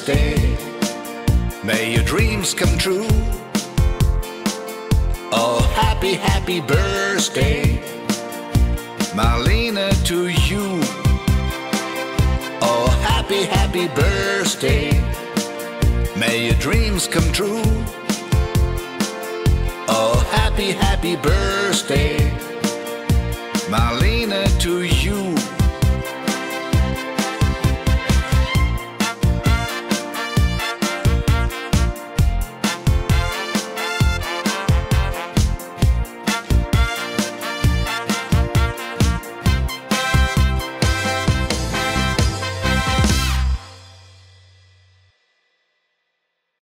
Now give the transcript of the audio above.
birthday. May your dreams come true. Oh, happy, happy birthday, Marleene, to you. Oh, happy, happy birthday. May your dreams come true. Oh, happy, happy birthday, Marleene, to you.